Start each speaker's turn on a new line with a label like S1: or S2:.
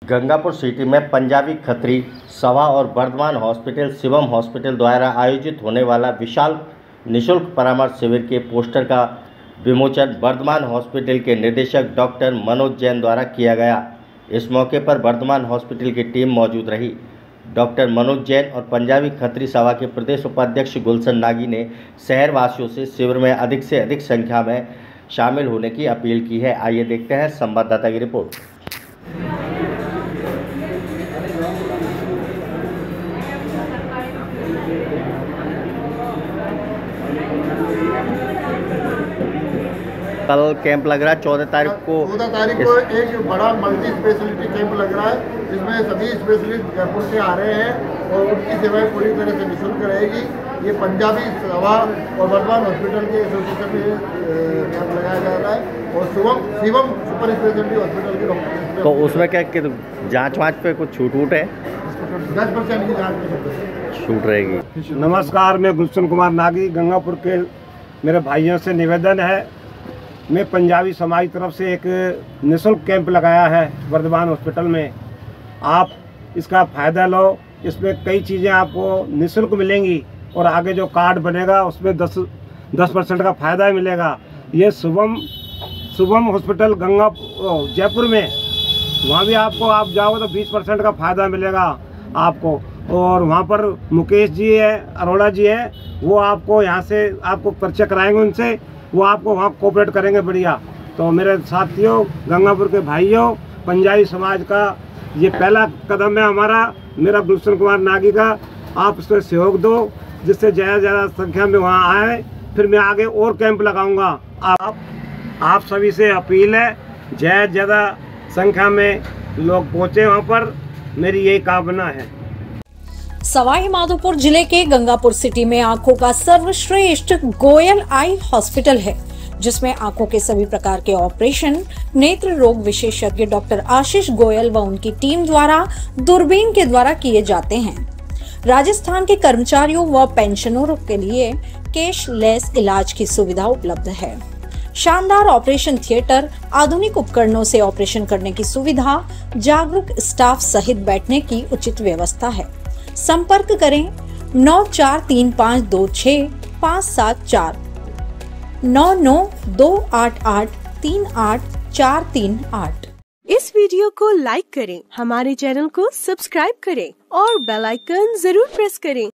S1: Gangapur city में पंजाबी खत्री सभा और वर्धमान हॉस्पिटल शिवम हॉस्पिटल द्वारा आयोजित होने वाला विशाल निःशुल्क परामर्श शिविर के पोस्टर का विमोचन वर्धमान हॉस्पिटल के निदेशक डॉक्टर मनोज जैन द्वारा किया गया। इस मौके पर वर्धमान हॉस्पिटल की टीम मौजूद रही। डॉक्टर मनोज जैन और पंजाबी खत्री सभा के प्रदेश उपाध्यक्ष गुलशन नागी ने शहरवासियों से शिविर में अधिक से अधिक संख्या में शामिल होने की अपील की है। आइए देखते हैं संवाददाता की रिपोर्ट। कल कैंप लग रहा है 14 तारीख को
S2: एक बड़ा मल्टी स्पेशलिटी कैंप लग रहा है, जिसमें सभी स्पेशलिस्ट जयपुर से आ रहे हैं और उनकी सेवाएं पूरी तरह से निःशुल्क रहेगी। ये पंजाबी सभा और वर्धमान हॉस्पिटल के एसोसिएशन में कैंप लगाया जा रहा है और शिवम सुपर स्पेशलिटी हॉस्पिटल के डॉक्टर।
S1: तो उसमें क्या जाँच वाँच पे कुछ छूट है?
S2: 10% की जाँच में
S1: छूट रहेगी।
S3: नमस्कार, मैं गुलशन कुमार नागी। गंगापुर के मेरे भाइयों से निवेदन है, मैं पंजाबी समाज की तरफ से एक निःशुल्क कैंप लगाया है वर्धमान हॉस्पिटल में। आप इसका फ़ायदा लो। इसमें कई चीज़ें आपको निःशुल्क मिलेंगी और आगे जो कार्ड बनेगा उसमें 10% का फ़ायदा मिलेगा। ये शुभम हॉस्पिटल जयपुर में, वहाँ भी आप जाओगे तो 20% का फ़ायदा मिलेगा आपको। और वहाँ पर मुकेश जी है, अरोड़ा जी है, वो आपको यहाँ से आपको परिचय कराएंगे उनसे, वो आपको वहाँ कोऑपरेट करेंगे बढ़िया। तो मेरे साथियों, गंगापुर के भाइयों, पंजाबी समाज का ये पहला कदम है हमारा, मेरा गुलशन कुमार नागी का। आप उसमें सहयोग दो, जिससे ज़्यादा संख्या में वहाँ आए। फिर मैं आगे और कैंप लगाऊंगा। आप सभी से अपील है, ज़्यादा संख्या में लोग पहुँचे वहाँ पर, मेरी यही कामना है।
S4: सवाई माधोपुर जिले के गंगापुर सिटी में आंखों का सर्वश्रेष्ठ गोयल आई हॉस्पिटल है, जिसमें आंखों के सभी प्रकार के ऑपरेशन नेत्र रोग विशेषज्ञ डॉक्टर आशीष गोयल व उनकी टीम द्वारा दूरबीन के द्वारा किए जाते हैं। राजस्थान के कर्मचारियों व पेंशनरों के लिए कैशलेस इलाज की सुविधा उपलब्ध है। शानदार ऑपरेशन थिएटर, आधुनिक उपकरणों से ऑपरेशन करने की सुविधा, जागरूक स्टाफ सहित बैठने की उचित व्यवस्था है। संपर्क करें 9435265744 9928838438।
S5: इस वीडियो को लाइक करें, हमारे चैनल को सब्सक्राइब करें और बेल आइकन जरूर प्रेस करें